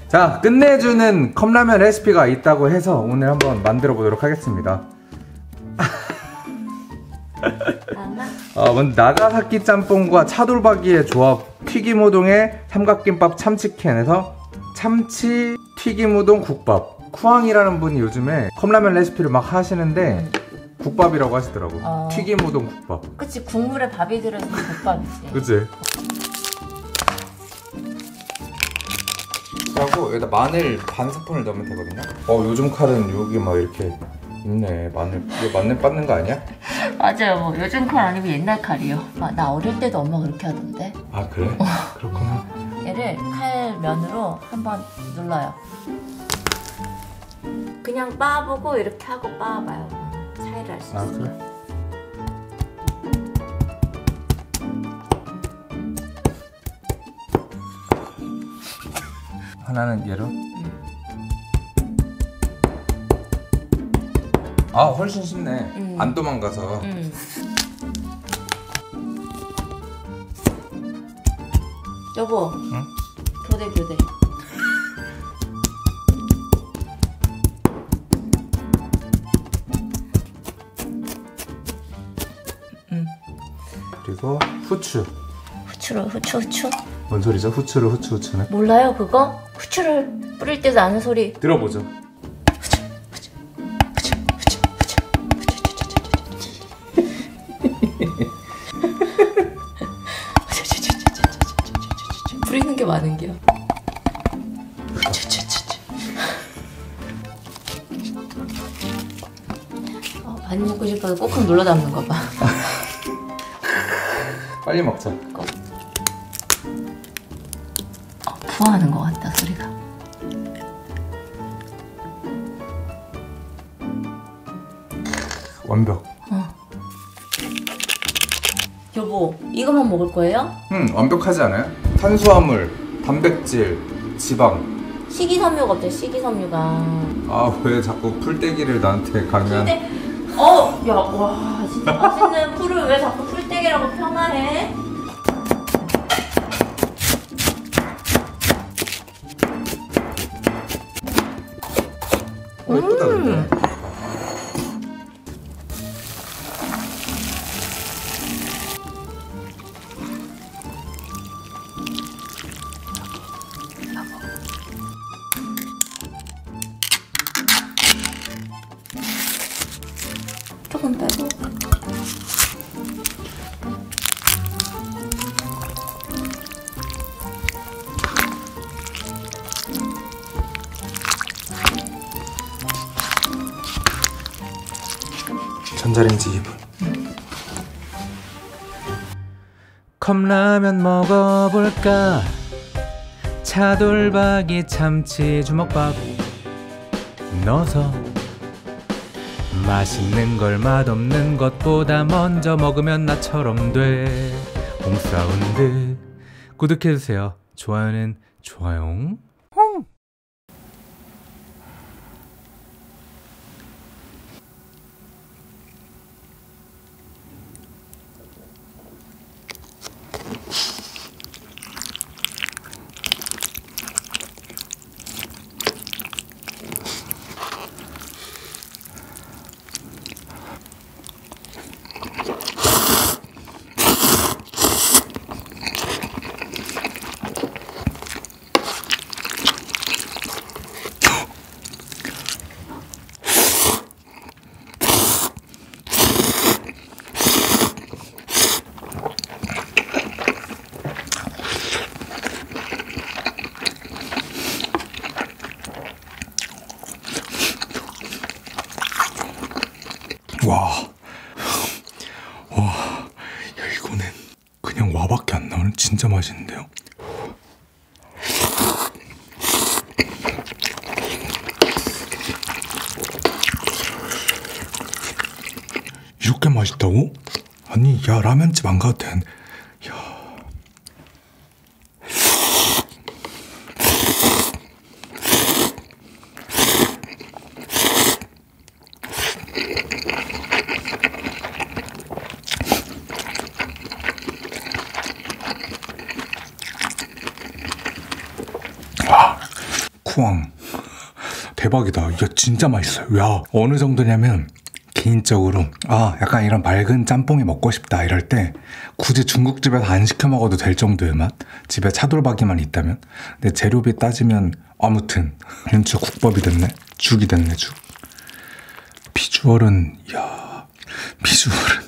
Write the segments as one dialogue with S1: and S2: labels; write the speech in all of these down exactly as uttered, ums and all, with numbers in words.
S1: 자, 끝내주는 컵라면 레시피가 있다고 해서 오늘 한번 만들어 보도록 하겠습니다. 어, 먼저 나가사키 짬뽕과 차돌박이의 조합, 튀김우동에 삼각김밥 참치캔에서 참치 튀김우동 국밥. 쿠앙이라는 분이 요즘에 컵라면 레시피를 막 하시는데 음. 국밥이라고 하시더라고. 어. 튀김우동 국밥.
S2: 그치, 국물에 밥이 들어있는 국밥이지.
S1: 그치. 그리고 여기다 마늘 반 스푼을 넣으면 되거든요. 어, 요즘 칼은 여기 막 이렇게 있네. 마늘. 이거 마늘 빻는 거 아니야?
S2: 맞아요. 뭐 요즘 칼 아니면 옛날 칼이요. 아, 나 어릴 때도 엄마 그렇게 하던데.
S1: 아, 그래? 그렇구나.
S2: 얘를 칼면으로 한번 눌러요. 그냥 빻아보고 이렇게 하고 빻아봐요. 차이를 알 수 있어요.
S1: 아, 그래? 하나는 얘로? 응. 아, 훨씬 쉽네. 응. 안 도망가서. 응.
S2: 여보, 응? 교대 교대. 응.
S1: 그리고 후추.
S2: 후추로 후추 후추.
S1: 뭔 소리죠? 후추를 후추 후추는?
S2: 몰라요 그거? 후추를 뿌릴 때 나는 소리.
S1: 들어보죠.
S2: 후추 후추 후추 후추 후추. 뿌리는 게 많은 게요. 어, 많이 먹고 싶어서 꼭꼭 눌러 담는 거 봐.
S1: 빨리 먹자.
S2: 부화하는 것 같다 소리가.
S1: 완벽.
S2: 어. 여보, 이것만 먹을 거예요?
S1: 응, 완벽하지 않아요? 탄수화물, 단백질, 지방.
S2: 식이섬유가 없대. 식이섬유가.
S1: 아, 왜 자꾸 풀떼기를 나한테 가면?
S2: 풀떼... 어, 야, 와, 진짜 맛있는 풀을 왜 자꾸 풀떼기라고 폄하해?
S1: 어, 예쁘다 근데.
S2: 음. 조금 빼고.
S1: 전자레인지 이 분. 음. 컵라면 먹어볼까? 차돌박이 참치 주먹밥 넣어서 맛있는 걸 맛없는 것보다 먼저 먹으면 나처럼 돼. 홈사운드 구독해주세요. 좋아요는 좋아요. 와, 와, 야 이거는 그냥 와밖에 안 나오는 진짜 맛있는데요? 이렇게 맛있다고? 아니, 야 라면집 안 가도 된. 야. 쿠앙. 대박이다. 이거 진짜 맛있어요. 야, 어느 정도냐면 개인적으로 아 약간 이런 맑은 짬뽕이 먹고 싶다 이럴 때 굳이 중국집에서 안 시켜 먹어도 될 정도의 맛? 집에 차돌박이만 있다면? 근데 재료비 따지면 아무튼 진짜 국밥이 됐네. 죽이 됐네 죽. 비주얼은 야 비주얼은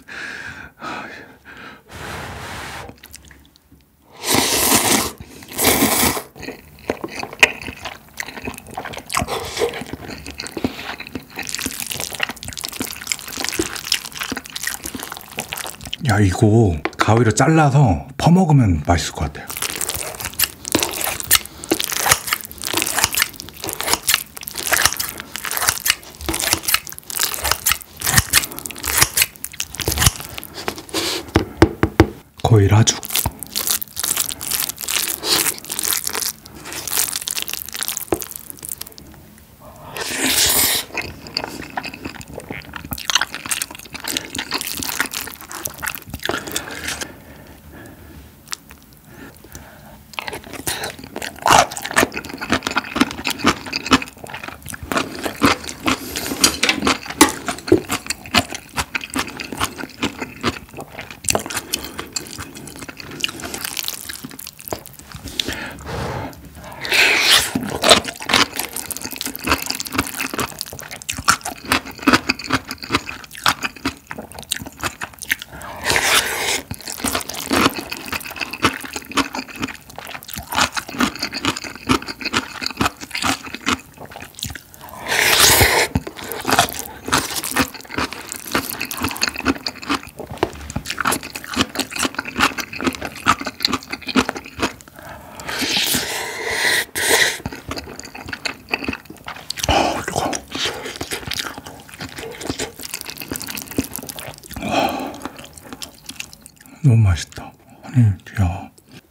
S1: 야 이거 가위로 잘라서 퍼먹으면 맛있을 것 같아요. 거위라죽. 너무 맛있다. 아니, 야.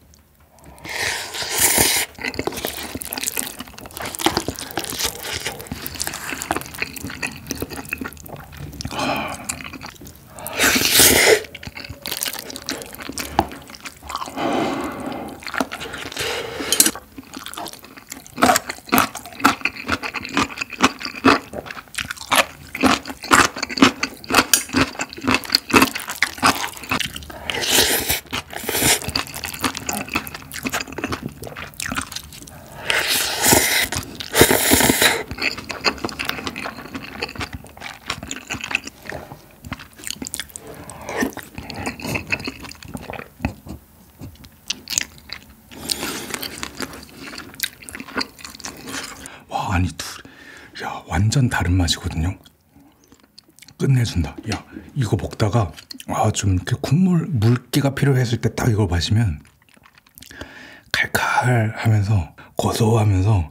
S1: 아니 둘, 야 완전 다른 맛이거든요. 끝내준다. 야 이거 먹다가 아 좀 이렇게 국물 물기가 필요했을 때 딱 이걸 마시면 칼칼하면서 고소하면서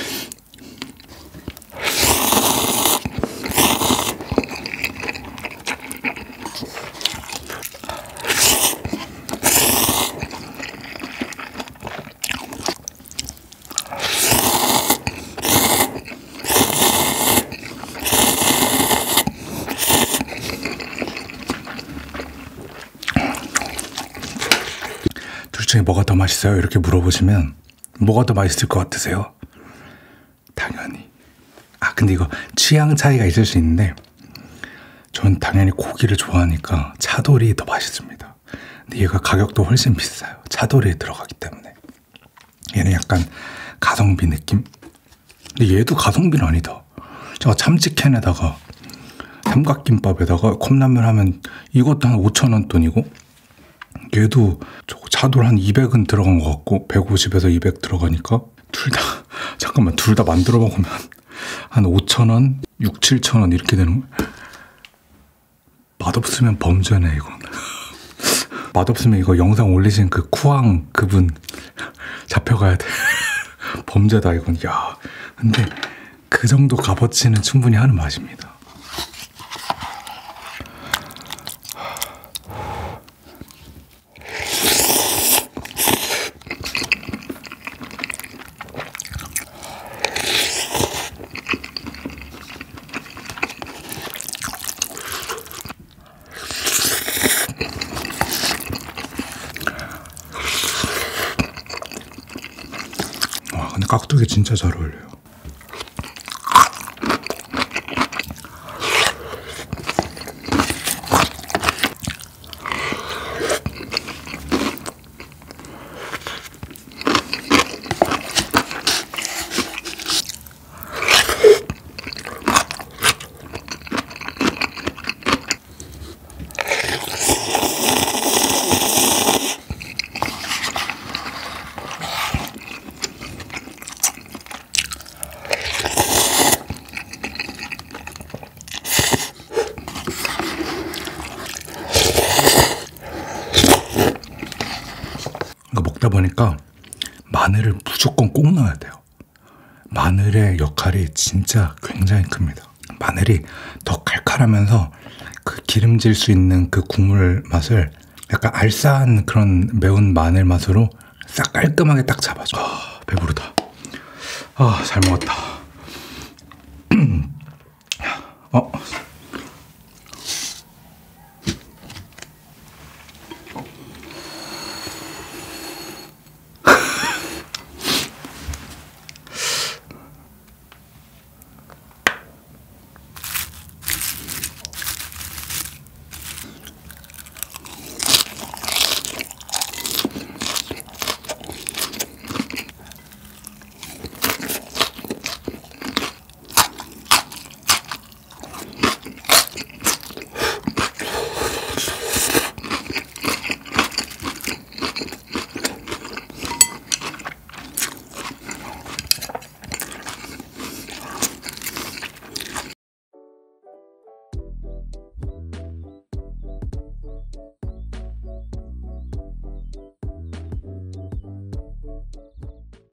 S1: 둘 중에 뭐가 더 맛있어요? 이렇게 물어보시면 뭐가 더 맛있을 것 같으세요? 당연히 아 근데 이거 취향 차이가 있을 수 있는데 전 당연히 고기를 좋아하니까 차돌이 더 맛있습니다. 근데 얘가 가격도 훨씬 비싸요. 차돌이 들어가기 때문에. 얘는 약간 가성비 느낌? 근데 얘도 가성비는 아니다. 제가 참치캔에다가 삼각김밥에다가 컵라면 하면 이것도 한 오천 원 돈이고 얘도 차돌 한 이백은 들어간 것 같고 백오십에서 이백 들어가니까 둘 다 잠깐만 둘 다 만들어 먹으면 한 오천 원, 육, 칠천 원 이렇게 되는 거야. 맛없으면 범죄네 이건. 맛없으면 이거 영상 올리신 그 쿠앙 그분 잡혀가야 돼. 범죄다 이건. 야 근데 그 정도 값어치는 충분히 하는 맛입니다. 와 근데 깍두기 진짜 잘 어울려요. 먹으니까 마늘을 무조건 꼭 넣어야 돼요. 마늘의 역할이 진짜 굉장히 큽니다. 마늘이 더 칼칼하면서 그 기름질 수 있는 그 국물 맛을 약간 알싸한 그런 매운 마늘 맛으로 싹 깔끔하게 딱 잡아줘. 아, 배부르다. 아, 잘 먹었다.